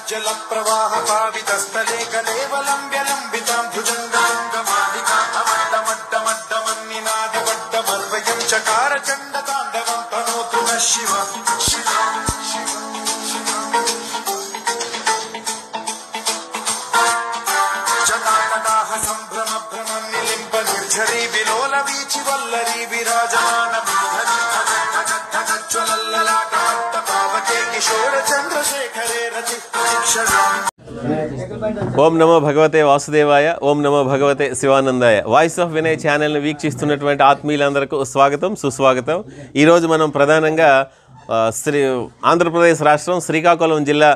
जल प्रवाह पावितस्थले कलेवलम्ब्य लम्बितां भुजङ्गाङ्गमालिकामड्डमड्डमड्डमन्निनादिवड्डमर्वयं चकार चण्डताण्डवं तनोतु नः शिव जटाकटाह सम्भ्रम भ्रमं निलिम्ब निर्झरी विलोल वीचि वल्लरी विराजमान ఓం నమో భగవతే వాసుదేవాయ, ఓం నమో భగవతే శివానందాయ. వాయిస్ ఆఫ్ వినయ్ ఛానల్ని వీక్షిస్తున్నటువంటి ఆత్మీయులందరికీ స్వాగతం, సుస్వాగతం. ఈరోజు మనం ప్రధానంగా ఆంధ్రప్రదేశ్ రాష్ట్రం శ్రీకాకుళం జిల్లా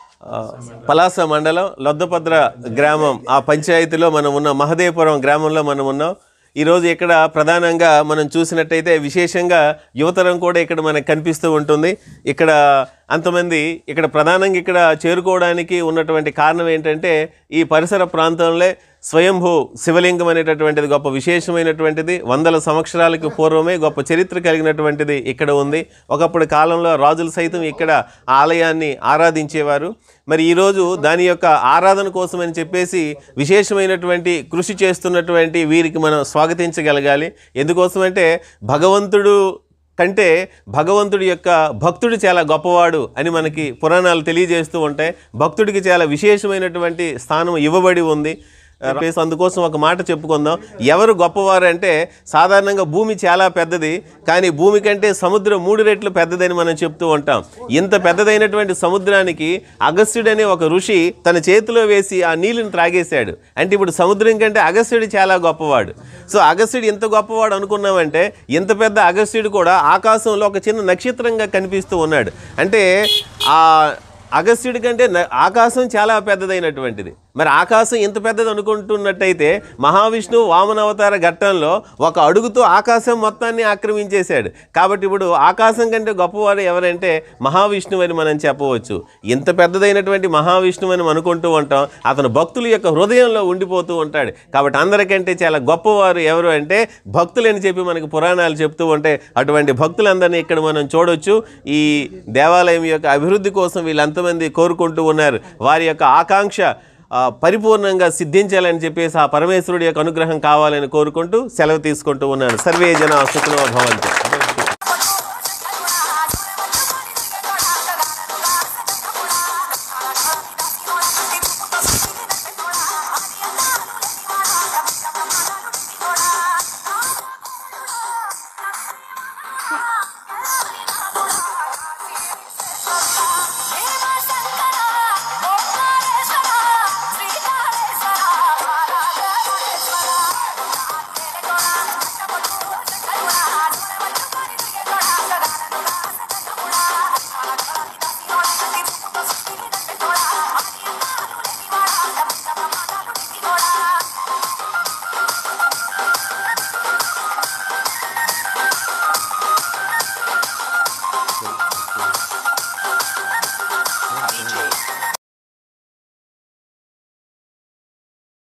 పలాస మండలం లొద్దపద్ర గ్రామం ఆ పంచాయతీలో మనం ఉన్నాం. మహదేవపురం గ్రామంలో మనం ఉన్నాం. ఈరోజు ఇక్కడ ప్రధానంగా మనం చూసినట్టయితే విశేషంగా యువతరం కూడా ఇక్కడ మనకు కనిపిస్తూ ఉంటుంది. ఇక్కడ అంతమంది ఇక్కడ ప్రధానంగా ఇక్కడ చేరుకోవడానికి ఉన్నటువంటి కారణం ఏంటంటే ఈ పరిసర ప్రాంతంలో స్వయంభూ శివలింగం అనేటటువంటిది గొప్ప విశేషమైనటువంటిది. వందల సంవత్సరాలకు పూర్వమే గొప్ప చరిత్ర కలిగినటువంటిది ఇక్కడ ఉంది. ఒకప్పుడు కాలంలో రాజులు సైతం ఇక్కడ ఆలయాన్ని ఆరాధించేవారు. మరి ఈరోజు దాని యొక్క ఆరాధన కోసమని చెప్పేసి విశేషమైనటువంటి కృషి చేస్తున్నటువంటి వీరికి మనం స్వాగతించగలగాలి. ఎందుకోసమంటే భగవంతుడు కంటే భగవంతుడి యొక్క భక్తుడు చాలా గొప్పవాడు అని మనకి పురాణాలు తెలియజేస్తూ ఉంటాయి. భక్తుడికి చాలా విశేషమైనటువంటి స్థానం ఇవ్వబడి ఉంది. అందుకోసం ఒక మాట చెప్పుకుందాం. ఎవరు గొప్పవారు అంటే సాధారణంగా భూమి చాలా పెద్దది, కానీ భూమి కంటే సముద్రం 3 రెట్లు పెద్దదని మనం చెప్తూ ఉంటాం. ఇంత పెద్దదైనటువంటి సముద్రానికి అగస్త్యుడనే ఒక ఋషి తన చేతిలో వేసి ఆ నీళ్ళని త్రాగేశాడు. అంటే ఇప్పుడు సముద్రం కంటే అగస్త్యుడు చాలా గొప్పవాడు. సో అగస్త్యుడు ఇంత గొప్పవాడు అనుకున్నామంటే ఇంత పెద్ద అగస్త్యుడు కూడా ఆకాశంలో ఒక చిన్న నక్షత్రంగా కనిపిస్తూ ఉన్నాడు. అంటే ఆ అగస్త్యుడి కంటే ఆకాశం చాలా పెద్దదైనటువంటిది. మరి ఆకాశం ఇంత పెద్దది అనుకుంటున్నట్టయితే మహావిష్ణువు వామనావతార ఘట్టంలో ఒక అడుగుతో ఆకాశం మొత్తాన్ని ఆక్రమించేశాడు. కాబట్టి ఇప్పుడు ఆకాశం కంటే గొప్పవాడు ఎవరంటే మహావిష్ణువు అని మనం చెప్పవచ్చు. ఇంత పెద్దదైనటువంటి మహావిష్ణువు అని అనుకుంటూ ఉంటాం. అతను భక్తుల యొక్క హృదయంలో ఉండిపోతూ ఉంటాడు. కాబట్టి అందరికంటే చాలా గొప్పవారు ఎవరు అంటే భక్తులని చెప్పి మనకు పురాణాలు చెప్తూ ఉంటాయి. అటువంటి భక్తులందరినీ ఇక్కడ మనం చూడొచ్చు. ఈ దేవాలయం యొక్క అభివృద్ధి కోసం వీళ్ళంతమంది కోరుకుంటూ ఉన్నారు. వారి యొక్క ఆకాంక్ష పరిపూర్ణంగా సిద్ధించాలని చెప్పేసి ఆ పరమేశ్వరుడి యొక్క అనుగ్రహం కావాలని కోరుకుంటూ సెలవు తీసుకుంటూ ఉన్నాను. సర్వే జన సుఖినో భవంతు.